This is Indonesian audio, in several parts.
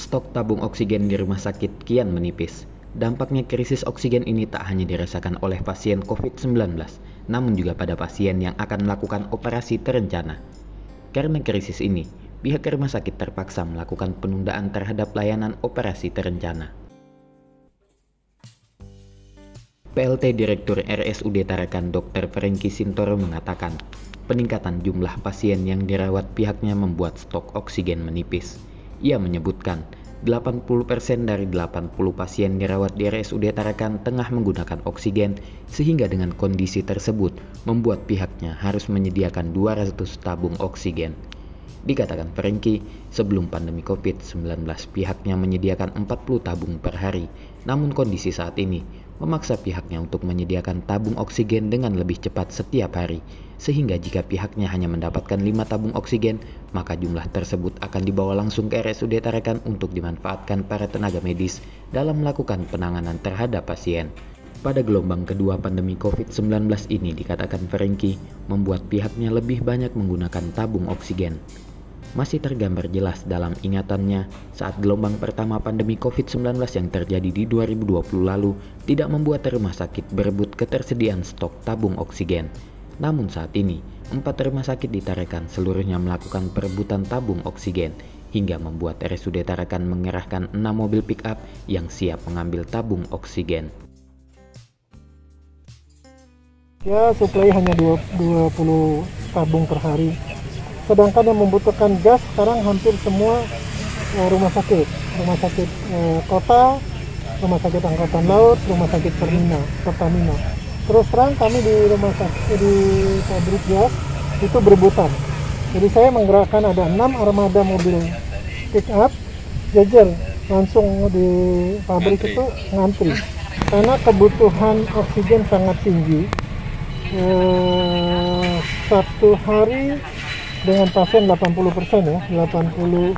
Stok tabung oksigen di rumah sakit kian menipis. Dampaknya krisis oksigen ini tak hanya dirasakan oleh pasien COVID-19, namun juga pada pasien yang akan melakukan operasi terencana. Karena krisis ini, pihak rumah sakit terpaksa melakukan penundaan terhadap layanan operasi terencana. PLT Direktur RSUD Tarakan Dr. Franky Sintoro mengatakan, peningkatan jumlah pasien yang dirawat pihaknya membuat stok oksigen menipis. Ia menyebutkan, 80% dari 80 pasien dirawat di RSUD Tarakan tengah menggunakan oksigen, sehingga dengan kondisi tersebut membuat pihaknya harus menyediakan 200 tabung oksigen. Dikatakan Franky, sebelum pandemi COVID-19 pihaknya menyediakan 40 tabung per hari, namun kondisi saat ini memaksa pihaknya untuk menyediakan tabung oksigen dengan lebih cepat setiap hari, sehingga jika pihaknya hanya mendapatkan 5 tabung oksigen, maka jumlah tersebut akan dibawa langsung ke RSUD Tarakan untuk dimanfaatkan para tenaga medis dalam melakukan penanganan terhadap pasien. Pada gelombang kedua pandemi COVID-19 ini, dikatakan Franky, membuat pihaknya lebih banyak menggunakan tabung oksigen. Masih tergambar jelas dalam ingatannya saat gelombang pertama pandemi COVID-19 yang terjadi di 2020 lalu tidak membuat rumah sakit berebut ketersediaan stok tabung oksigen. Namun saat ini, 4 rumah sakit di Tarakan seluruhnya melakukan perebutan tabung oksigen, hingga membuat RSUD Tarakan mengerahkan 6 mobil pick-up yang siap mengambil tabung oksigen. Ya, suplai hanya 20 tabung per hari. Sedangkan yang membutuhkan gas sekarang hampir semua rumah sakit kota, rumah sakit angkatan laut, rumah sakit Pertamina. Terus terang kami di rumah sakit di pabrik gas itu berebutan. Jadi saya menggerakkan ada 6 armada mobil pick up jajar langsung di pabrik itu ngantri. Karena kebutuhan oksigen sangat tinggi. Satu hari dengan pasien 80% ya, 87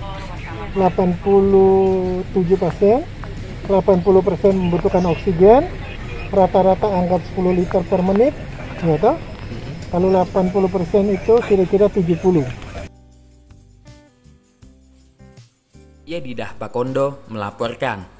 pasien, 80% membutuhkan oksigen, rata-rata angka 10 liter per menit, ya toh? Kalau 80% itu kira-kira 70. Yedidah Pakondo melaporkan.